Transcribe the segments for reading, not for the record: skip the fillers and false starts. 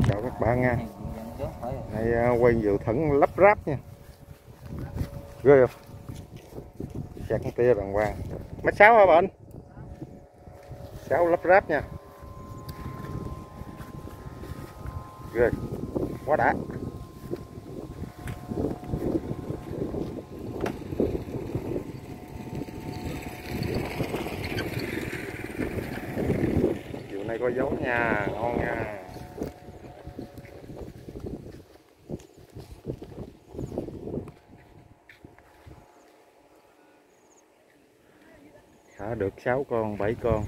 Chào các bạn nha. Nay quay nhiều thẳng lắp ráp nha. Ghê không? Chặt con tia đàng hoàng. Mét 6 hả bạn? 6 lắp ráp nha. Ghê. Quá đã. Chiều nay có dấu nha, ngon nha. Thả được 6 con, 7 con.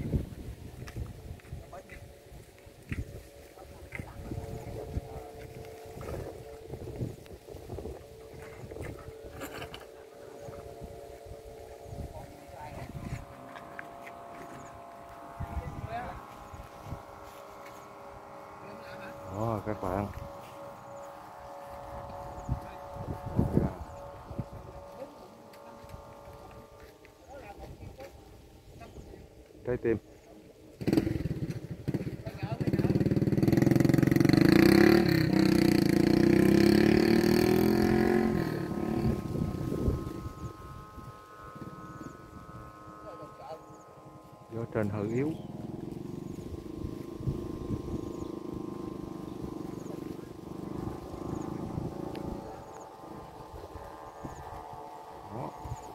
Đó các bạn. Trái tim. Gió trên hơi yếu. Đó.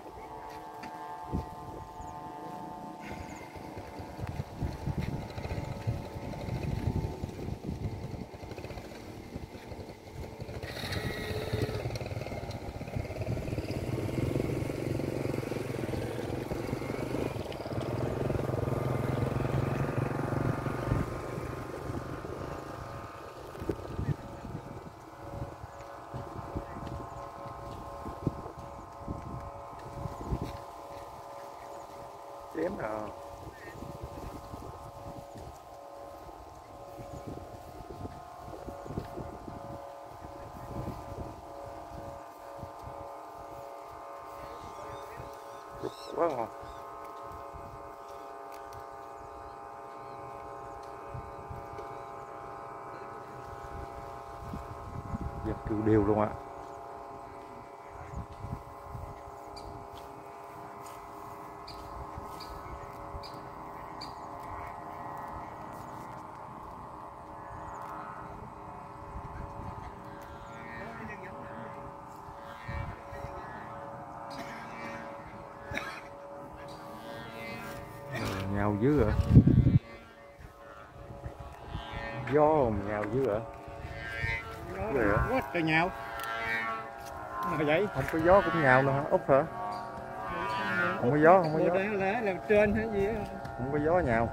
Chém rồi. Quá ngon. Giật kêu đều luôn ạ. Nhào dữ rồi. Gió nhào dữ rồi. Quá trời nhào. Mà vậy? Không có gió cũng nhào nữa hả? Út hả? Không có gió, không có gió. Là trên hay gì á? Không có gió nhào.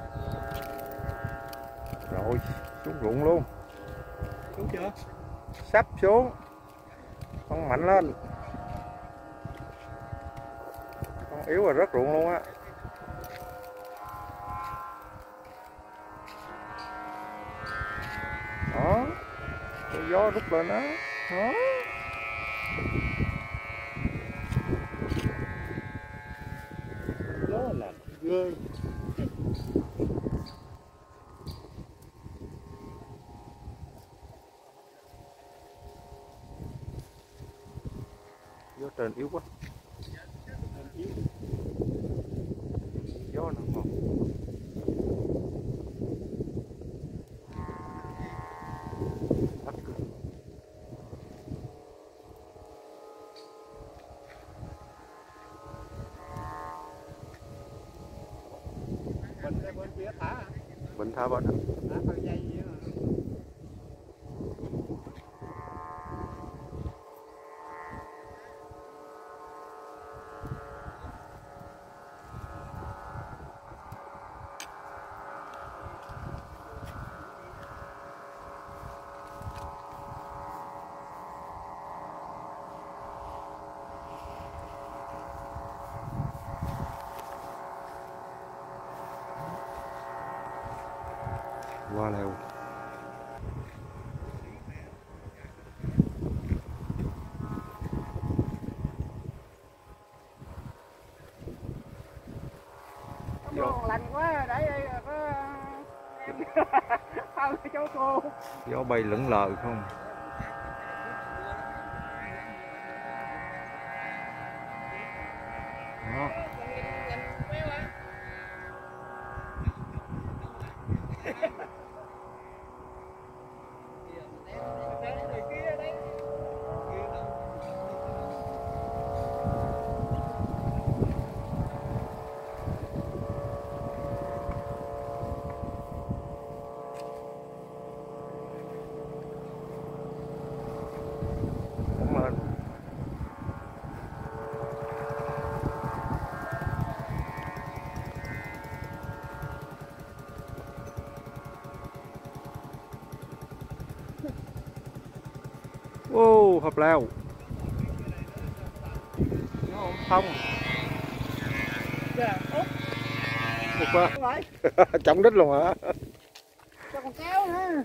Rồi, xuống ruộng luôn. Xuống chưa? Sắp xuống. Con mạnh lên. Con yếu rồi rớt ruộng luôn á. Đó. Có gió rút lên đó. Đó. Gió là ghê. Gió trên yếu quá. Gió nữa ngon. Bên kia thả hả? Bình thả bên. Thả phần dây gì hả? Qua lều. Ngon lành quá, để đây có em không cho cô. Gió bay lững lờ không. Đó. Cảm ơn. Ô, hợp leo. Không. Một quá. Trọng đích luôn hả? Sao còn kéo nữa.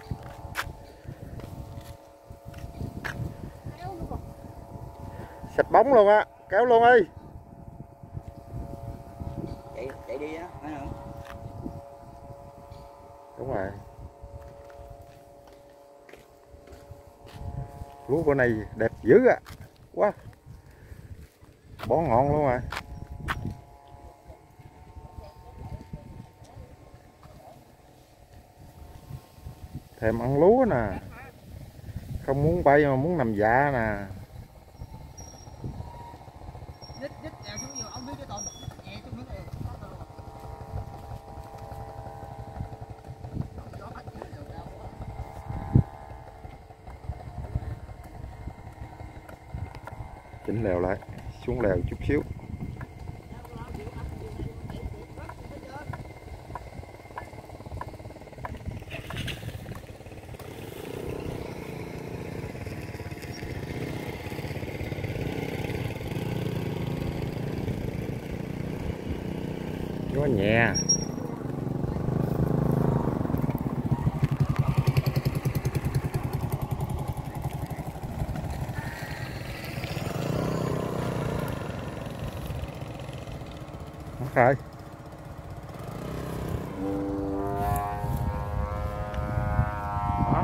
Sạch bóng luôn á, kéo luôn đi. Chạy đi á, phải không? Đúng rồi. Lúa bữa này đẹp dữ à. Quá. Bó ngọn luôn rồi. Thèm ăn lúa nè. Không muốn bay mà muốn nằm dạ nè. Chỉnh lèo lại, xuống lèo chút xíu. Gió nhẹ. Mất rồi. Đó.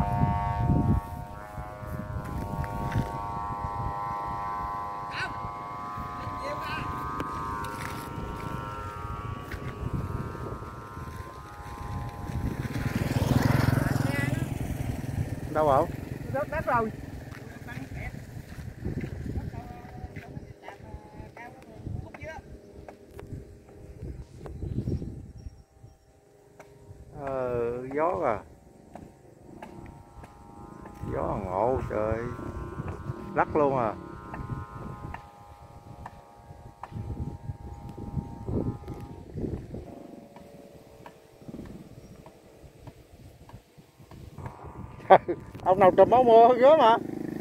Đâu không? Rớt đất rồi. Gió à. Gió ngộ trời. Lắc luôn à. Ông nào trùm áo mưa gớm hả?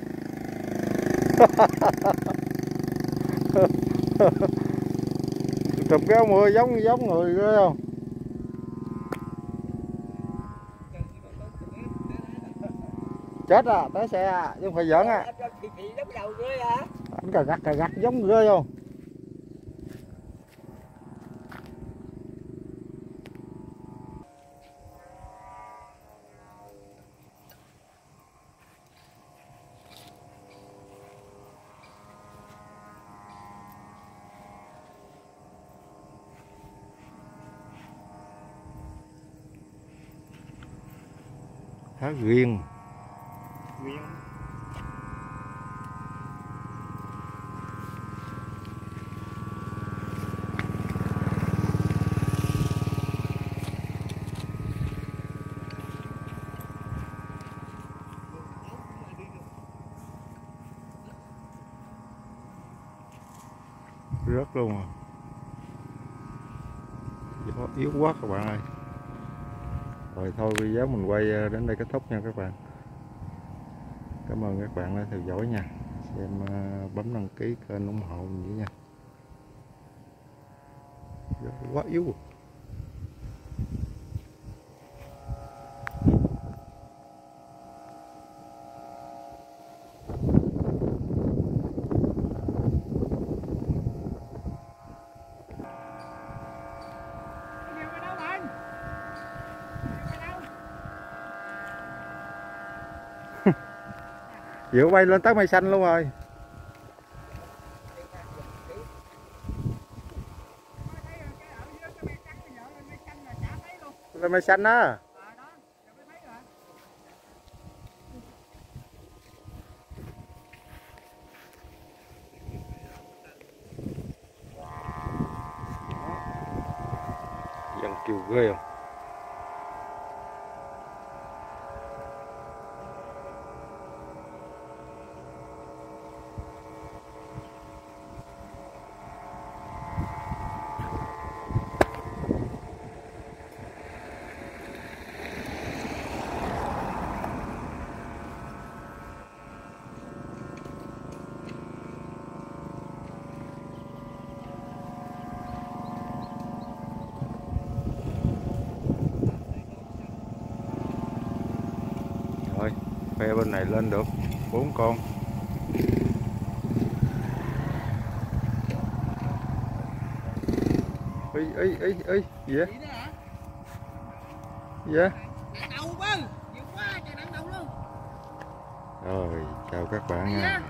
Trùm cái áo mưa giống người ghê không? Chết à, té xe à, chứ không phải giỡn à. Anh cà gặt giống ghê không? Thá riêng. Rớt luôn à. Gió yếu quá các bạn ơi. Rồi thôi video mình quay đến đây kết thúc nha các bạn. Cảm ơn các bạn đã theo dõi nha. Xem bấm đăng ký kênh ủng hộ mình với nha. Gió quá yếu. Diệu bay lên tới mây xanh luôn rồi. Lên mây xanh á. Dân kêu ghê không? Rồi, phe bên này lên được 4 con. Ý, gì vậy? Gì vậy? Nặng đầu bơ, nhiều quá trời nặng đầu luôn. Rồi, chào các bạn nha.